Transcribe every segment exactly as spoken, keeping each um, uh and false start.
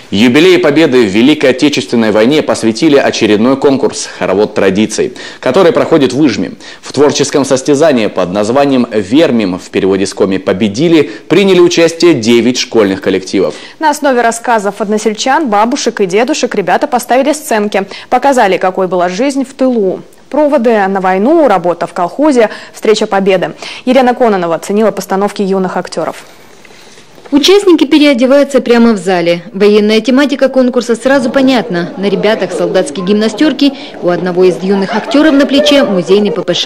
Юбилей Победы в Великой Отечественной войне посвятили очередной конкурс «Хоровод традиций», который проходит в Ижме. В творческом состязании под названием «Вермим» в переводе с коми «Победили» приняли участие девять школьных коллективов. На основе рассказов односельчан, бабушек и дедушек ребята поставили сценки, показали, какой была жизнь в тылу. Проводы на войну, работа в колхозе, встреча Победы. Елена Кононова оценила постановки юных актеров. Участники переодеваются прямо в зале. Военная тематика конкурса сразу понятна. На ребятах солдатские гимнастерки, у одного из юных актеров на плече музейный ППШ.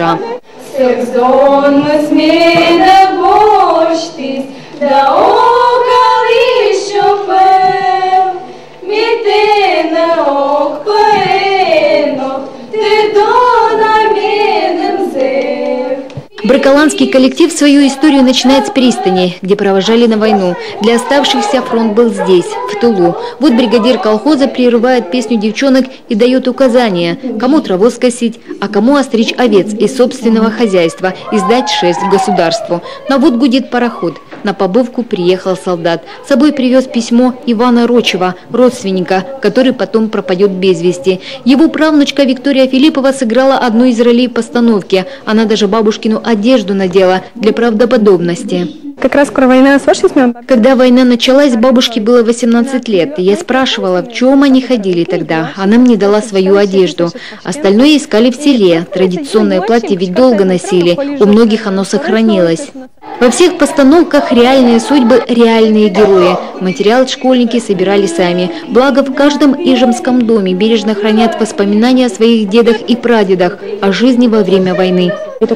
Браколанский коллектив свою историю начинает с пристани, где провожали на войну. Для оставшихся фронт был здесь, в тылу. Вот бригадир колхоза прерывает песню девчонок и дает указания, кому траву скосить, а кому остричь овец из собственного хозяйства и сдать шесть государству. Но вот гудит пароход. На побывку приехал солдат. С собой привез письмо Ивана Рочева, родственника, который потом пропадет без вести. Его правнучка Виктория Филиппова сыграла одну из ролей в постановке. Она даже бабушкину одежду надела для правдоподобности. Как раз скоро война с вашей смены? Когда война началась, бабушке было восемнадцать лет. Я спрашивала, в чем они ходили тогда. Она мне дала свою одежду. Остальное искали в селе. Традиционное платье ведь долго носили. У многих оно сохранилось. Во всех постановках реальные судьбы, реальные герои. Материал школьники собирали сами. Благо, в каждом ижемском доме бережно хранят воспоминания о своих дедах и прадедах, о жизни во время войны.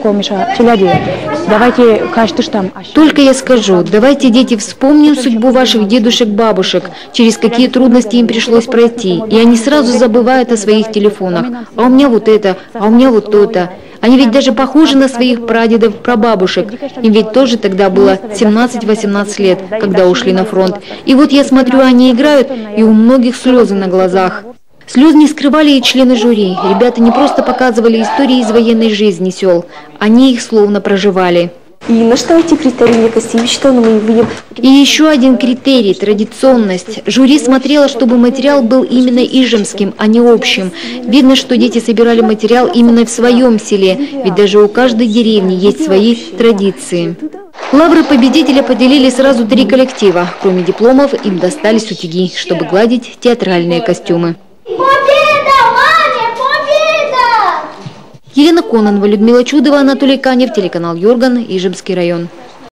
Только я скажу, давайте, дети, вспомним судьбу ваших дедушек-бабушек, через какие трудности им пришлось пройти. И они сразу забывают о своих телефонах. А у меня вот это, а у меня вот то-то. Они ведь даже похожи на своих прадедов, прабабушек. Им ведь тоже тогда было семнадцать-восемнадцать лет, когда ушли на фронт. И вот я смотрю, они играют, и у многих слезы на глазах. Слез не скрывали и члены жюри. Ребята не просто показывали истории из военной жизни сел, они их словно проживали. И на что эти критерии, что мы видим? И еще один критерий – традиционность. Жюри смотрело, чтобы материал был именно ижемским, а не общим. Видно, что дети собирали материал именно в своем селе, ведь даже у каждой деревни есть свои традиции. Лавры победителя поделили сразу три коллектива. Кроме дипломов, им достались утюги, чтобы гладить театральные костюмы. Елена Кононова, Людмила Чудова, Анатолий Канев, телеканал Юрган, Ижемский район.